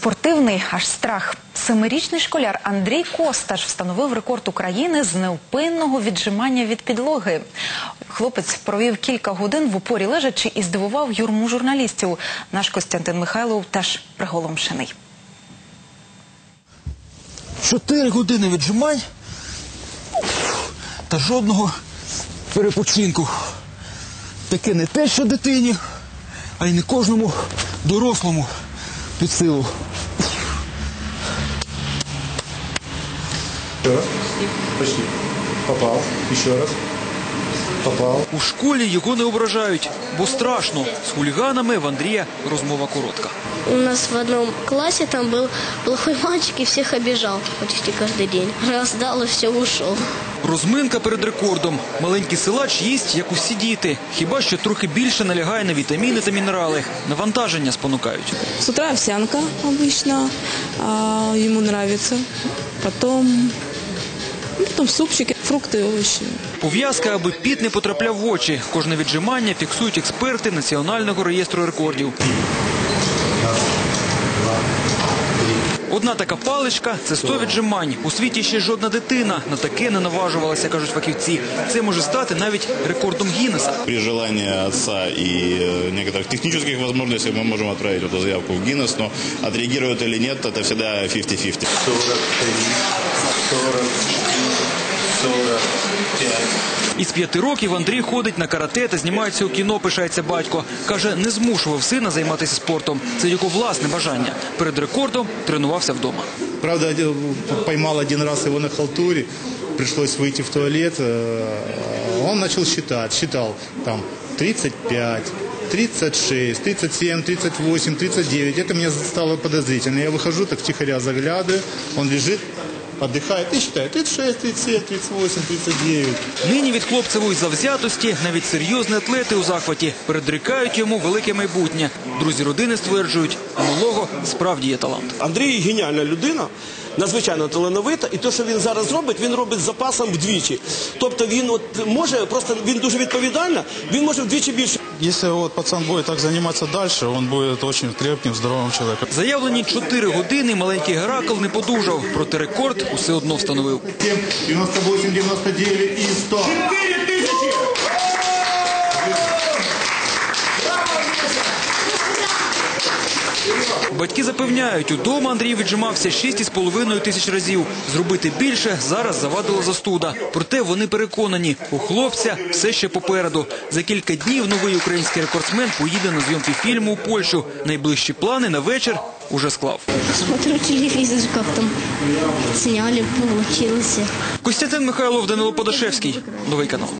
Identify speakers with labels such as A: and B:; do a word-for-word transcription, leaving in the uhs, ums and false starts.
A: Спортивний аж страх. Семирічний школяр Андрій Косташ встановив рекорд України з невпинного віджимання від підлоги. Хлопець провів кілька годин в упорі лежачи і здивував юрму журналістів. Наш Костянтин Михайлов теж приголомшений.
B: Чотири години віджимань та жодного перепочинку. Таке не те, що дитині, а й не кожному дорослому під силу.
C: Еще раз. Почти. Попал. Еще раз. Попал.
B: У школі його не ображають, бо страшно. З хуліганами в Андрія розмова коротка.
D: У нас в одном классе там был плохой мальчик и всех обижал почти каждый день. Раздал и все, ушел.
B: Розминка перед рекордом. Маленький силач їсть, як усі діти. Хіба що трохи більше налягає на вітаміни та мінерали. Навантаження спонукають.
E: С утра овсянка обычно, а ему нравится. Потом, ну, потом супчики, фрукты, овощи.
B: Пов'язка, аби піт не потрапляв в очі. Кожне віджимання фіксують експерти Національного реєстру рекордів. Одна така паличка – це сто віджимань. У світі ще жодна дитина на таке не наважувалася, кажуть фахівці. Це може стати навіть рекордом Гіннеса.
F: При желании отца и некоторых технических возможностей мы можем отправить эту заявку в Гиннес, но отреагируют или нет, это всегда п'ятдесят на п'ятдесят.
C: сорок три, сорок четыре, сорок пять.
B: Із п'яти років Андрій ходить на карате та знімається у кіно, пишається батько. Каже, не змушував сина займатися спортом. Це його власне бажання. Перед рекордом тренувався вдома.
C: Правда, поймал один раз его на халтуре, пришлось выйти в туалет. Он начал считать, считал там тридцать пять, тридцать шесть, тридцать семь, тридцать восемь, тридцать девять. Это мне стало подозрительно. Я выхожу, так втихаря заглядываю, он лежит, отдыхает и считает тридцать шесть, тридцать семь, тридцать восемь, тридцать девять.
B: Нині від хлопцевої завзятості навіть серйозні атлети у захваті передрікають йому велике майбутнє. Друзі родини стверджують, у малого справді є талант.
G: Андрій геніальна людина, надзвичайно талановита, і те, що він зараз робить, він робить з запасом вдвічі. Тобто він от може, просто він дуже відповідально, він може вдвічі більше.
H: Если вот пацан будет так заниматься дальше, он будет очень крепким, здоровым человеком.
B: Заявлені чотири години маленький Геракл не подужав, проте рекорд усе одно встановив.
C: девяносто восемь, девяносто девять и сто.
B: Батьки запевняють, удома Андрій віджимався шість із половиною тисяч разів. Зробити більше зараз завадила застуда. Проте вони переконані, у хлопця все ще попереду. За кілька днів новий український рекордсмен поїде на зйомки фільму у Польщу. Найближчі плани на вечір уже склав.
D: Смотрю телевизор, как там сняли, получилось.
B: Костянтин Михайлов, Данило Подашевський. Новий канал.